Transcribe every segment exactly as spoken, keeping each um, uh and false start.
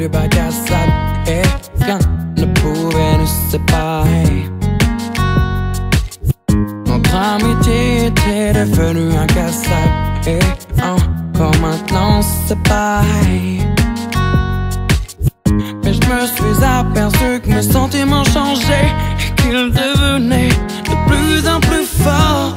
plus bas qu'à sable et rien ne pouvait nous séparer. Notre amitié était devenue incassable et encore maintenant c'est pareil. Mais je me suis aperçu que mes sentiments changeaient et qu'ils devenaient de plus en plus forts.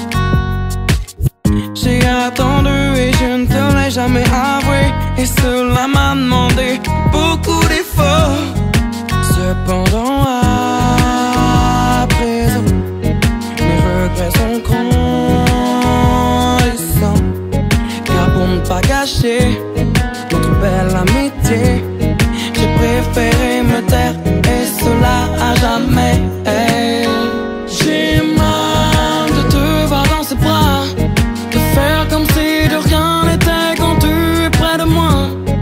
J'ai attendu et je ne te l'ai jamais avoué, et cela m'a demandé beaucoup d'efforts. Cependant à présent, mes regrets sont grandissants, car pour ne pas gâcher notre belle amitié, j'ai préféré me taire, et cela à jamais. J'ai mal de te voir dans ses bras, de faire comme si de rien n'était quand tu es près de moi.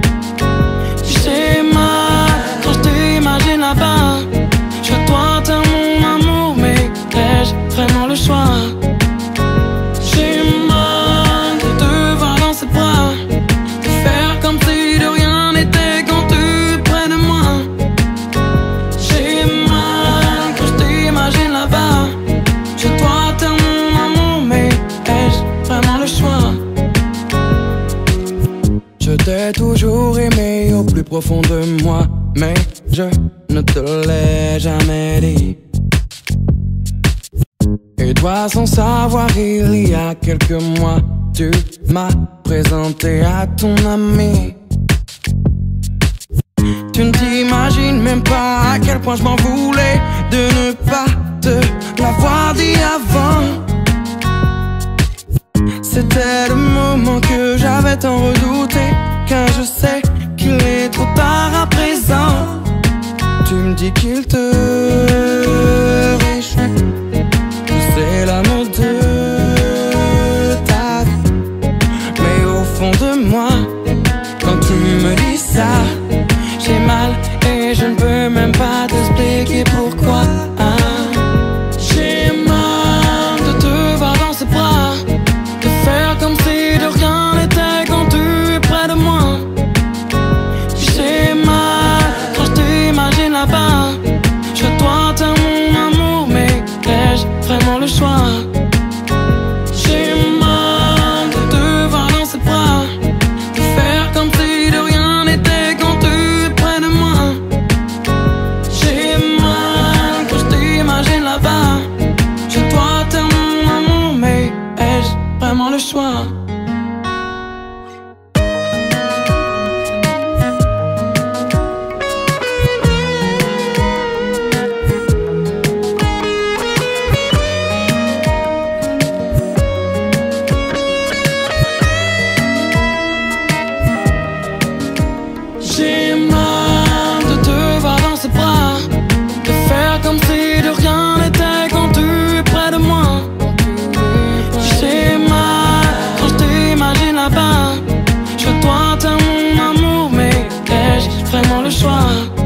J'ai mal quand je t'imagine là-bas. Je dois taire mon amour, mais ai-je vraiment le choix? J'ai mal de te voir dans ses bras, de faire comme si de rien n'était quand tu es près de moi. J'ai mal quand je t'imagine là-bas. Je dois taire mon amour, mais ai-je vraiment le choix? Je t'ai toujours aimé au plus profond de moi, mais je ne te l'ai jamais dit. Et toi, sans savoir, il y a quelques mois, tu m'as présenté à ton ami. Tu ne t'imagines même pas à quel point je m'en voulais de ne pas te l'avoir dit avant. C'était le moment que j'avais tant redouté, car je sais qu'il est trop tard à présent. Tu me dis qu'il te réjouit, que c'est l'amour de ta vie. Mais au fond de moi, quand tu me dis ça, j'ai mal et je ne peux même pas t'expliquer pourquoi. J'ai mal de te voir dans ses bras, de faire comme si de rien n'était quand tu es près de moi. J'ai mal quand je t'imagine là-bas. Je dois taire mon amour, mais ai-je vraiment le choix? J'ai mal de te voir dans ses bras, de faire comme si de rien n'était quand tu es près de moi. J'ai mal quand je t'imagine là-bas. Je dois taire mon amour, mais ai-je vraiment le choix? J'ai mal de te voir dans ses bras, de faire comme si de rien n'était quand tu es près de moi. J'ai mal quand je t'imagine là-bas. Je dois taire mon amour, mais ai-je vraiment le choix?